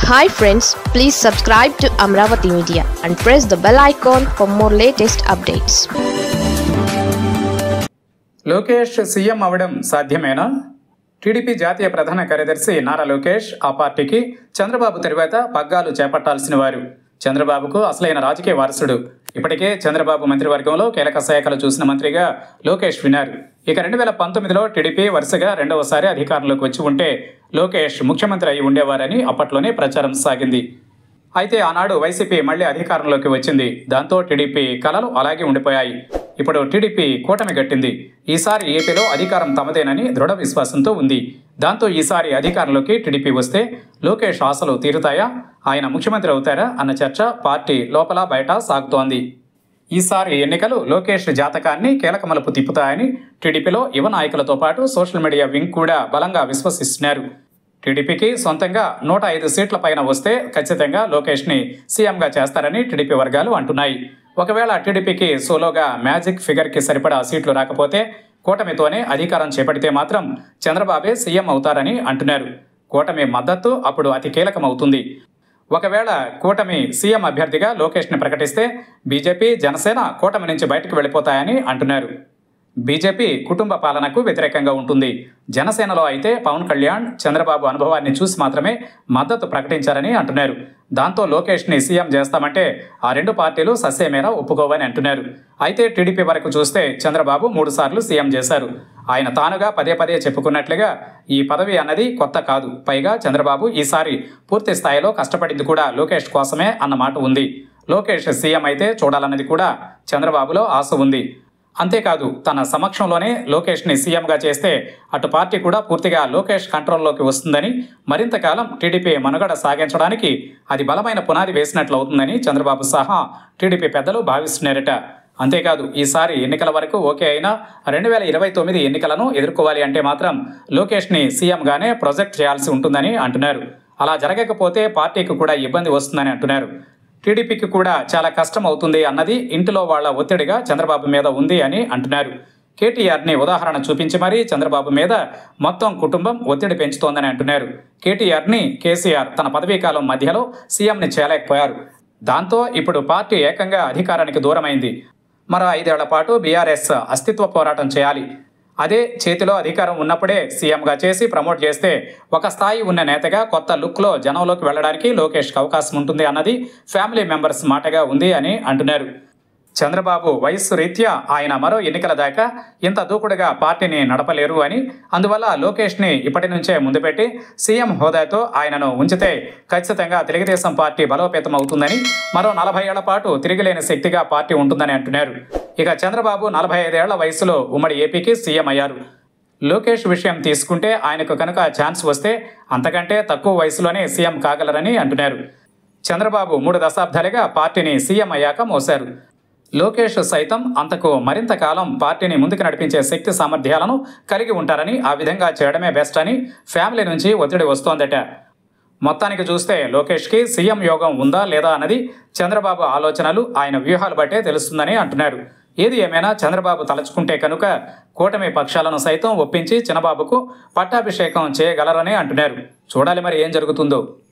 Hi friends, please subscribe to Amravati Media and press the bell icon for more latest updates. Lokesh CM అవడం సాధ్యమేనా? TDP జాతీయ ప్రధాన కార్యదర్శి నారా లోకేష్ ఆ పార్టీకి చంద్రబాబు తరువాత పగ్గాలు చేపట్టాల్సిన వారు. చంద్రబాబుకు అసలైన రాజకీయ వారసుడు. ఇప్పటికే చంద్రబాబు మంత్రివర్గంలో కీలక శాఖలు చూసిన మంత్రిగా లోకేష్ విన్నారు. ఇక 2019లో టీడీపీ వరుసగా రెండవసారి అధికారంలోకి వచ్చి ఉంటే లోకేష్ ముఖ్యమంత్రి అయి ఉండేవారని అప్పట్లోనే ప్రచారం సాగింది. అయితే ఆనాడు వైసీపీ మళ్లీ అధికారంలోకి వచ్చింది. దాంతో టీడీపీ కలలు అలాగే ఉండిపోయాయి. ఇప్పుడు టీడీపీ కూటమి గట్టింది. ఈసారి ఏపీలో అధికారం తమదేనని దృఢ విశ్వాసంతో ఉంది. దాంతో ఈసారి అధికారంలోకి టీడీపీ వస్తే లోకేష్ ఆశలు తీరుతాయా, ఆయన ముఖ్యమంత్రి అవుతారా అన్న చర్చ పార్టీ లోపల బయట సాగుతోంది. ఈసారి ఎన్నికలు లోకేష్ జాతకాన్ని కీలక మలుపు తిప్పుతాయని టీడీపీలో యువ నాయకులతో పాటు సోషల్ మీడియా వింగ్ కూడా బలంగా విశ్వసిస్తున్నారు. టీడీపీకి సొంతంగా 105 సీట్ల పైన వస్తే ఖచ్చితంగా లోకేష్ని సీఎంగా చేస్తారని టీడీపీ వర్గాలు అంటున్నాయి. ఒకవేళ టీడీపీకి సోలోగా మ్యాజిక్ ఫిగర్కి సరిపడా సీట్లు రాకపోతే కూటమితోనే అధికారం చేపడితే మాత్రం చంద్రబాబే సీఎం అవుతారని అంటున్నారు. కూటమి మద్దతు అప్పుడు అతి కీలకమవుతుంది. ఒకవేళ కూటమి సీఎం అభ్యర్థిగా లోకేష్ని ప్రకటిస్తే బీజేపీ, జనసేన కూటమి నుంచి బయటకు వెళ్ళిపోతాయని అంటున్నారు. బీజేపీ కుటుంబ పాలనకు వ్యతిరేకంగా ఉంటుంది. జనసేనలో అయితే పవన్ కళ్యాణ్ చంద్రబాబు అనుభవాన్ని చూసి మాత్రమే మద్దతు ప్రకటించారని అంటున్నారు. దాంతో లోకేష్ని సీఎం చేస్తామంటే ఆ రెండు పార్టీలు సస్యమేర ఒప్పుకోవని అంటున్నారు. అయితే టీడీపీ వరకు చూస్తే చంద్రబాబు 3 సార్లు సీఎం చేశారు. ఆయన తానుగా పదే పదే చెప్పుకున్నట్లుగా ఈ పదవి అన్నది కొత్త కాదు. పైగా చంద్రబాబు ఈసారి పూర్తి స్థాయిలో కష్టపడింది కూడా లోకేష్ కోసమే అన్న మాట ఉంది. లోకేష్ సీఎం అయితే చూడాలన్నది కూడా చంద్రబాబులో ఆశ ఉంది. అంతేకాదు తన సమక్షంలోనే లోకేష్ని సీఎంగా చేస్తే అటు పార్టీ కూడా పూర్తిగా లోకేష్ కంట్రోల్లోకి వస్తుందని, మరింత కాలం టీడీపీ మనుగడ సాగించడానికి అది బలమైన పునాది వేసినట్లు అవుతుందని చంద్రబాబు సహా టీడీపీ పెద్దలు భావిస్తున్నారట. అంతేకాదు ఈసారి ఎన్నికల వరకు ఓకే అయినా 2029 ఎన్నికలను ఎదుర్కోవాలి అంటే మాత్రం లోకేష్ని సీఎంగానే ప్రొజెక్ట్ చేయాల్సి ఉంటుందని అంటున్నారు. అలా జరగకపోతే పార్టీకి కూడా ఇబ్బంది వస్తుందని అంటున్నారు. టీడీపీకి కూడా చాలా కష్టం అవుతుంది అన్నది ఇంటిలో వాళ్ల ఒత్తిడిగా చంద్రబాబు మీద ఉంది అని అంటున్నారు. కేటీఆర్ని ఉదాహరణ చూపించి మరీ చంద్రబాబు మీద మొత్తం కుటుంబం ఒత్తిడి పెంచుతోందని అంటున్నారు. కేటీఆర్ని కేసీఆర్ తన పదవీకాలం మధ్యలో సీఎంని చేయలేకపోయారు. దాంతో ఇప్పుడు పార్టీ ఏకంగా అధికారానికి దూరమైంది. మరో 5 ఏళ్ల పాటు బీఆర్ఎస్ అస్తిత్వ పోరాటం చేయాలి. అదే చేతిలో అధికారం ఉన్నప్పుడే సీఎంగా చేసి ప్రమోట్ చేస్తే ఒక స్థాయి ఉన్న నేతగా కొత్త లుక్లో జనంలోకి వెళ్ళడానికి లోకేష్కి అవకాశం ఉంటుంది అన్నది ఫ్యామిలీ మెంబర్స్ మాటగా ఉంది అని అంటున్నారు. చంద్రబాబు వయస్సు రీత్యా ఆయన మరో ఎన్నికల దాకా ఇంత దూకుడుగా పార్టీని నడపలేరు అని, అందువల్ల లోకేష్ని ఇప్పటి నుంచే ముందు పెట్టి సీఎం హోదాతో ఆయనను ఉంచితే ఖచ్చితంగా తెలుగుదేశం పార్టీ బలోపేతం అవుతుందని, మరో 40 ఏళ్ల పాటు తిరిగిలేని శక్తిగా పార్టీ ఉంటుందని అంటున్నారు. ఇక చంద్రబాబు 45 ఏళ్ల వయసులో ఉమ్మడి ఏపీకి సీఎం అయ్యారు. లోకేష్ విషయం తీసుకుంటే ఆయనకు కనుక ఛాన్స్ వస్తే అంతకంటే తక్కువ వయసులోనే సీఎం కాగలరని అంటున్నారు. చంద్రబాబు 3 దశాబ్దాలుగా పార్టీని సీఎం అయ్యాక మోశారు. లోకేష్ సైతం అంతకు మరింత కాలం పార్టీని ముందుకు నడిపించే శక్తి సామర్థ్యాలను కలిగి ఉంటారని, ఆ విధంగా చేయడమే బెస్ట్ అని ఫ్యామిలీ నుంచి ఒత్తిడి వస్తోందట. మొత్తానికి చూస్తే లోకేష్కి సీఎం యోగం ఉందా లేదా అన్నది చంద్రబాబు ఆలోచనలు, ఆయన వ్యూహాలు బట్టే తెలుస్తుందని అంటున్నారు. ఏది ఏమైనా చంద్రబాబు తలుచుకుంటే కనుక కూటమి పక్షాలను సైతం ఒప్పించి చిన్నబాబుకు పట్టాభిషేకం చేయగలరని అంటున్నారు. చూడాలి మరి ఏం జరుగుతుందో.